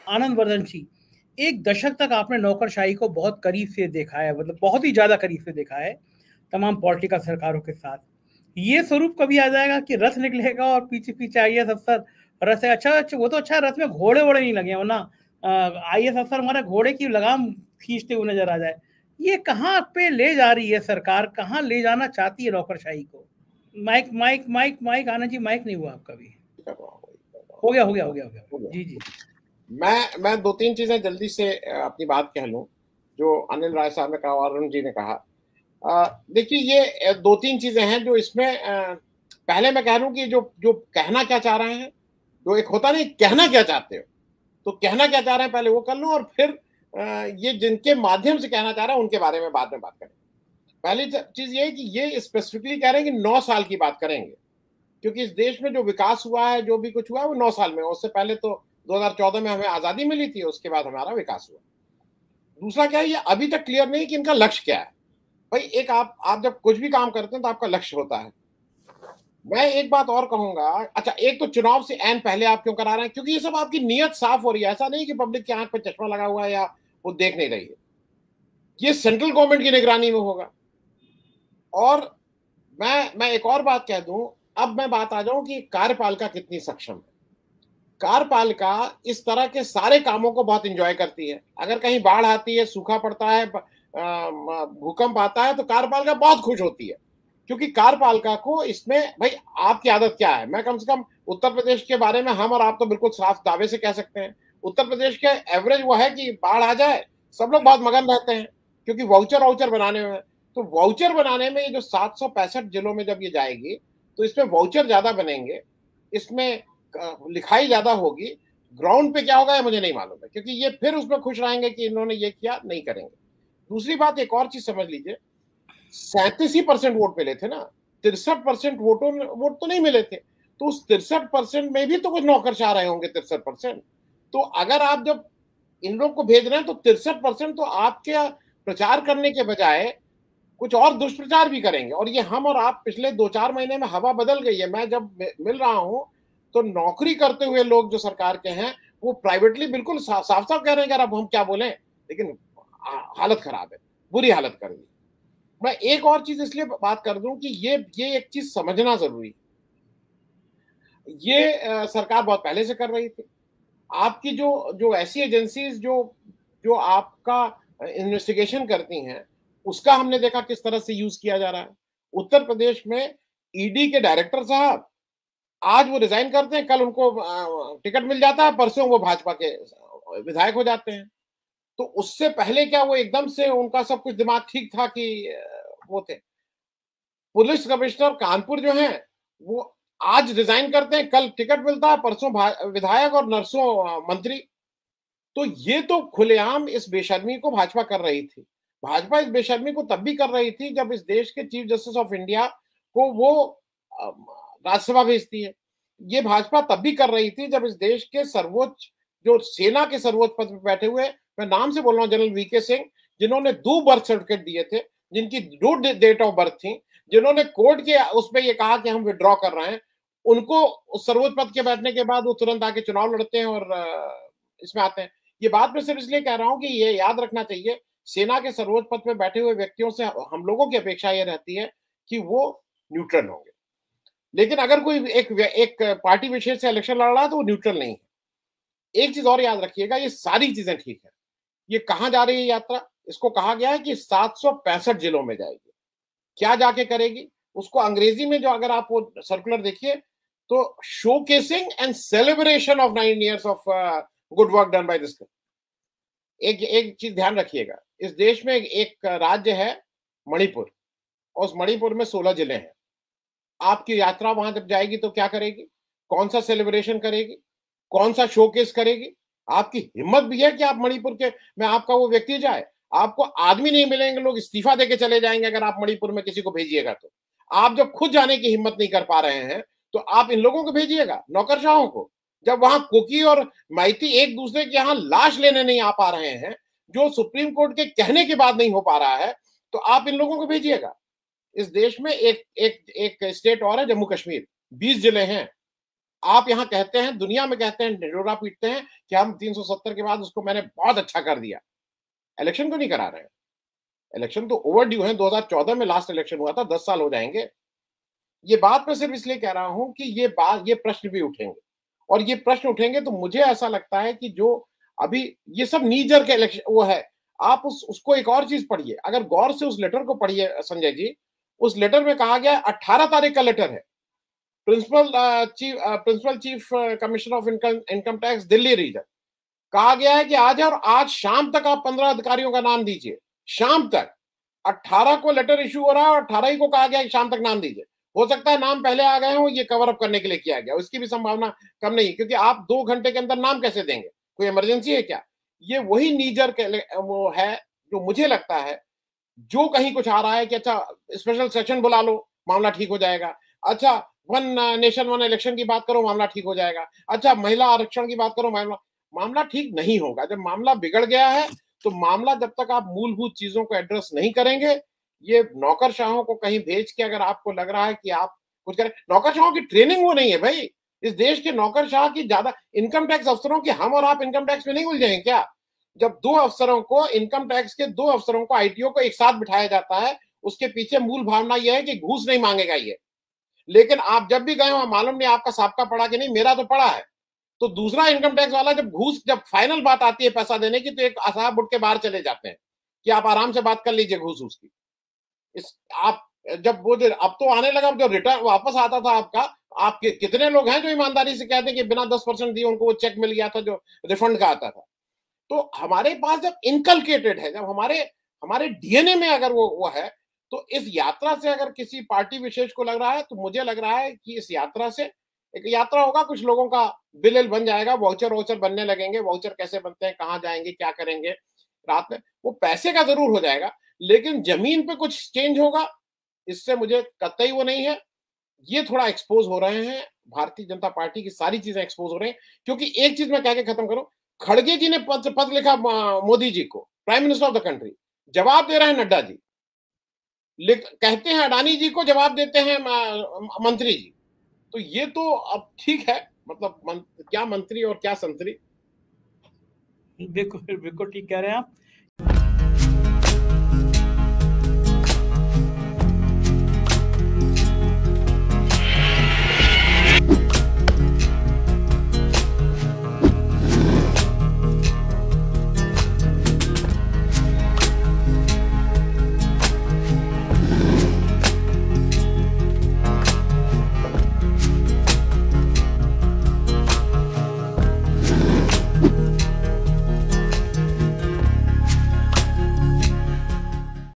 आनंद वर्धन जी, एक दशक तक आपने नौकरशाही को बहुत करीब से देखा है, मतलब बहुत ही ज़्यादा करीब से देखा है, तमाम पॉलिटिकल सरकारों के साथ। ये स्वरूप कभी आ जाएगा कि रथ निकलेगा और पीछे-पीछे आईएएस अफ़सर रथ से अच्छा वो तो अच्छा रथ में घोड़े-वोड़े नहीं लगे हैं, वरना आईएएस अफ़सर हमारे घोड़े की लगाम खींचते हुए नज़र आ जाए। ये कहाँ पे ले जा रही है सरकार? कहाँ ले जाना चाहती है नौकरशाही को? Mic mic mic mic Anand ji, mic नहीं हुआ आपका भी। कर रहा हूँ, कर रहा हो हूँ, गया, हो गया, हो गया, हो गया। हो गया। जी, जी। मैं दो तीन चीजें जल्दी से अपनी बात कह लूं, जो अनिल राय साहब ने कहा और अरुण जी ने कहा। देखिए, ये दो तीन चीजें हैं जो इसमें पहले मैं कह लूं कि जो जो कहना क्या चाह रहे हैं, जो एक होता नहीं कहना क्या चाहते हो, तो कहना क्या चाह रहे हैं पहले वो कर लूं, और फिर ये जिनके माध्यम से कहना चाह रहे हैं उनके बारे में बाद में बात करें। पहली चीज ये है कि ये स्पेसिफिकली कह रहे हैं कि 9 साल की बात करेंगे, क्योंकि इस देश में जो विकास हुआ है, जो भी कुछ हुआ है, वो 9 साल में। उससे पहले तो 2014 में हमें आजादी मिली थी, उसके बाद हमारा विकास हुआ। दूसरा क्या है, ये अभी तक क्लियर नहीं कि इनका लक्ष्य क्या है। भाई, एक आप जब कुछ भी काम करते हैं तो आपका लक्ष्य होता है। मैं एक बात और कहूंगा, अच्छा, एक तो चुनाव से ऐन पहले आप क्यों करा रहे हैं? क्योंकि ये सब आपकी नीयत साफ हो रही है। ऐसा नहीं कि पब्लिक की आंख पे चश्मा लगा हुआ है या वो देख नहीं रही है। ये सेंट्रल गवर्नमेंट की निगरानी में होगा। और मैं एक और बात कह दूं, अब मैं बात आ जाऊं कि कार्यपालिका कितनी सक्षम है। कार्यपालिका इस तरह के सारे कामों को बहुत एंजॉय करती है। अगर कहीं बाढ़ आती है, सूखा पड़ता है, भूकंप आता है, तो कार्यपालिका बहुत खुश होती है, क्योंकि कार्यपालिका को इसमें, भाई आपकी आदत क्या है, मैं कम से कम उत्तर प्रदेश के बारे में हम और आप तो बिल्कुल साफ दावे से कह सकते हैं। उत्तर प्रदेश के एवरेज वो है कि बाढ़ आ जाए, सब लोग बहुत मगन रहते हैं, क्योंकि वाउचर वाउचर बनाने में। तो वाउचर बनाने में ये जो 765 जिलों में जब ये जाएगी, तो इसमें वाउचर ज्यादा बनेंगे, इसमें लिखाई ज्यादा होगी। ग्राउंड पे क्या होगा ये मुझे नहीं मालूम है, क्योंकि ये फिर उसमें खुश रहेंगे कि इन्होंने ये किया, नहीं करेंगे। दूसरी बात, एक और चीज समझ लीजिए, 37% वोट मिले थे ना, 63% वोट तो नहीं मिले थे। तो उस 63% में भी तो कुछ नौकरशाह रहे होंगे। 63%, तो अगर आप जब इन लोग को भेज रहे हैं, तो 63% तो आपके प्रचार करने के बजाय कुछ और दुष्प्रचार भी करेंगे। और ये हम और आप पिछले 2-4 महीने में हवा बदल गई है। मैं जब मिल रहा हूं, तो नौकरी करते हुए लोग जो सरकार के हैं, वो प्राइवेटली बिल्कुल साफ साफ कह रहे हैं कि अब हम क्या बोलें, लेकिन हालत खराब है, बुरी हालत कर दी। मैं एक और चीज इसलिए बात कर दूं कि ये एक चीज समझना जरूरी है। ये सरकार बहुत पहले से कर रही थी। आपकी जो जो ऐसी एजेंसीज जो जो आपका इन्वेस्टिगेशन करती हैं, उसका हमने देखा किस तरह से यूज किया जा रहा है। उत्तर प्रदेश में ईडी के डायरेक्टर साहब, आज वो रिजाइन करते हैं, कल उनको टिकट मिल जाता है, परसों वो भाजपा के विधायक हो जाते हैं। तो उससे पहले क्या वो एकदम से उनका सब कुछ दिमाग ठीक था कि वो थे। पुलिस कमिश्नर कानपुर जो है, वो आज रिजाइन करते हैं, कल टिकट मिलता है, परसों विधायक और नरसों मंत्री। तो ये तो खुलेआम इस बेशर्मी को भाजपा कर रही थी। भाजपा इस बेशर्मी को तब भी कर रही थी जब इस देश के चीफ जस्टिस ऑफ इंडिया को वो राज्यसभा भेजती है। ये भाजपा तब भी कर रही थी जब इस देश के सर्वोच्च, जो सेना के सर्वोच्च पद पर बैठे हुए, मैं नाम से बोल रहा हूँ, जनरल वीके सिंह, जिन्होंने 2 बर्थ सर्टिफिकेट दिए थे, जिनकी 2 डेट ऑफ बर्थ थी, जिन्होंने कोर्ट के उसमें ये कहा कि हम विड्रॉ कर रहे हैं, उनको सर्वोच्च पद के बैठने के बाद वो तुरंत आके चुनाव लड़ते हैं और इसमें आते हैं। ये बात मैं सिर्फ इसलिए कह रहा हूं कि ये याद रखना चाहिए, सेना के सर्वोच्च पद पे बैठे हुए व्यक्तियों से हम लोगों की अपेक्षा ये रहती है कि वो न्यूट्रल होंगे। लेकिन अगर कोई एक पार्टी विशेष से इलेक्शन लड़ रहा है तो वो न्यूट्रल नहीं है। एक चीज और याद रखिएगा, ये सारी चीजें ठीक है, ये कहां जा रही है यात्रा? इसको कहा गया है कि 765 जिलों में जाएगी। क्या जाके करेगी उसको अंग्रेजी में, जो अगर आप वो सर्कुलर देखिए, तो showcasing and celebration of 9 years of good work done by this. एक एक चीज ध्यान रखिएगा, इस देश में एक राज्य है मणिपुर, और उस मणिपुर में 16 जिले हैं। आपकी यात्रा वहां जब जाएगी तो क्या करेगी? कौन सा सेलिब्रेशन करेगी? कौन सा शोकेस करेगी? आपकी हिम्मत भी है कि आप मणिपुर के में आपका वो व्यक्ति जाए? आपको आदमी नहीं मिलेंगे, लोग इस्तीफा देके चले जाएंगे अगर आप मणिपुर में किसी को भेजिएगा तो। आप जब खुद जाने की हिम्मत नहीं कर पा रहे हैं, तो आप इन लोगों को भेजिएगा, नौकरशाहों को। जब वहां कुकी और माइती एक दूसरे के यहाँ लाश लेने नहीं आ पा रहे हैं, जो सुप्रीम कोर्ट के कहने के बाद नहीं हो पा रहा है, तो आप इन लोगों को भेजिएगा। इस देश में एक एक एक स्टेट और है, जम्मू कश्मीर, 20 जिले हैं। आप यहाँ कहते हैं, दुनिया में कहते हैं, ढिंढोरा पीटते हैं कि हम 370 के बाद उसको मैंने बहुत अच्छा कर दिया। इलेक्शन क्यों नहीं करा रहे हैं? इलेक्शन तो ओवरड्यू है, 2014 में लास्ट इलेक्शन हुआ था, 10 साल हो जाएंगे। ये बात मैं सिर्फ इसलिए कह रहा हूं कि ये प्रश्न भी उठेंगे, और ये प्रश्न उठेंगे तो मुझे ऐसा लगता है कि जो अभी ये सब नीजर के इलेक्शन वो है, आप उसको एक और चीज पढ़िए, अगर गौर से उस लेटर को पढ़िए संजय जी, उस लेटर में कहा गया 18 तारीख का लेटर है, principal chief commissioner of income tax Delhi region, कहा गया है कि आज और आज शाम तक आप 15 अधिकारियों का नाम दीजिए, शाम तक। 18 को लेटर इश्यू हो रहा है और 18 ही को कहा गया कि शाम तक नाम दीजिए। हो सकता है नाम पहले आ गए हो, ये कवर अप करने के लिए किया गया, उसकी भी संभावना कम नहीं, क्योंकि आप 2 घंटे के अंदर नाम कैसे देंगे? कोई इमरजेंसी है क्या? ये वही नीजर वो है जो मुझे लगता है, जो कहीं कुछ आ रहा है कि अच्छा स्पेशल सेशन बुला लो, मामला ठीक हो जाएगा। अच्छा वन नेशन वन इलेक्शन की बात करो, मामला ठीक हो जाएगा। अच्छा महिला आरक्षण की बात करो, मामला ठीक नहीं होगा। जब मामला बिगड़ गया है तो मामला, जब तक आप मूलभूत चीजों को एड्रेस नहीं करेंगे, ये नौकरशाहों को कहीं भेज के अगर आपको लग रहा है कि आप कुछ करें, नौकरशाहों की ट्रेनिंग वो नहीं है भाई। इस देश के नौकरशाह की ज्यादा, इनकम टैक्स अफसरों की, हम और आप इनकम टैक्स में नहीं उलझे क्या? जब 2 अफसरों को, इनकम टैक्स के 2 अफसरों को, आईटीओ को एक साथ बिठाया जाता है, उसके पीछे मूल भावना यह है कि घूस नहीं मांगेगा ये। लेकिन आप जब भी गए हो, मालूम नहीं आपका साबका पड़ा कि नहीं, मेरा तो पड़ा है। तो दूसरा इनकम टैक्स वाला जब फाइनल बात आती है पैसा देने की, तो एक साहब उठ के बाहर चले जाते हैं कि आप आराम से बात कर लीजिए घूस उसकी। आप जब वो अब तो आने लगा, जो रिटर्न वापस आता था आपका, आपके कितने लोग हैं जो ईमानदारी से कहते हैं कि बिना 10% दिए उनको वो चेक मिल गया था जो रिफंड का आता था। तो हमारे पास जब इनकलकेटेड है, जब हमारे डीएनए में अगर वो है, तो इस यात्रा से अगर किसी पार्टी विशेष को लग रहा है, तो मुझे लग रहा है कि इस यात्रा से, एक यात्रा होगा, कुछ लोगों का बिल बन जाएगा, वाउचर बनने लगेंगे। वाउचर कैसे बनते हैं, कहाँ जाएंगे, क्या करेंगे रात में, वो पैसे का जरूर हो जाएगा, लेकिन जमीन पे कुछ चेंज होगा, इससे मुझे कतई वो नहीं है। ये थोड़ा एक्सपोज हो रहे हैं, भारतीय जनता पार्टी की सारी चीजें एक्सपोज हो रही हैं। क्योंकि एक चीज मैं कह के खत्म करूं, खड़गे जी ने पत्र लिखा मोदी जी को, prime minister of the country, जवाब दे रहे हैं नड्डा जी, कहते हैं अडानी जी को जवाब देते हैं मंत्री जी। तो ये तो अब ठीक है, मतलब क्या मंत्री और क्या संतरी। बिल्कुल बिल्कुल ठीक कह रहे हैं आप।